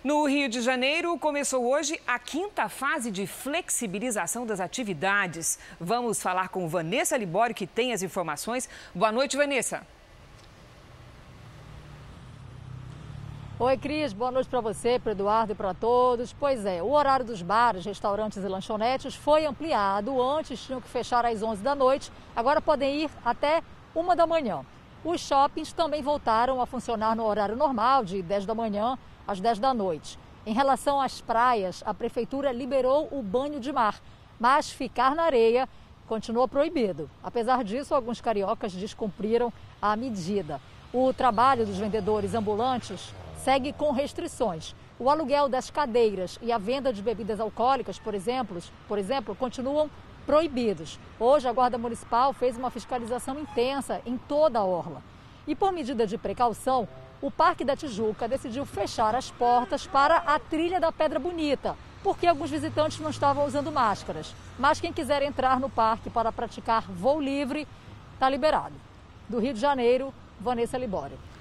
No Rio de Janeiro, começou hoje a 5ª fase de flexibilização das atividades. Vamos falar com Vanessa Libório, que tem as informações. Boa noite, Vanessa. Oi, Cris. Boa noite para você, para o Eduardo e para todos. Pois é, o horário dos bares, restaurantes e lanchonetes foi ampliado. Antes tinham que fechar às 11 da noite, agora podem ir até 1 da manhã. Os shoppings também voltaram a funcionar no horário normal, de 10 da manhã às 10 da noite. Em relação às praias, a prefeitura liberou o banho de mar, mas ficar na areia continua proibido. Apesar disso, alguns cariocas descumpriram a medida. O trabalho dos vendedores ambulantes segue com restrições. O aluguel das cadeiras e a venda de bebidas alcoólicas, por exemplo, continuam proibidos. Hoje, a Guarda Municipal fez uma fiscalização intensa em toda a orla. E por medida de precaução, o Parque da Tijuca decidiu fechar as portas para a Trilha da Pedra Bonita, porque alguns visitantes não estavam usando máscaras. Mas quem quiser entrar no parque para praticar voo livre, está liberado. Do Rio de Janeiro, Vanessa Libório.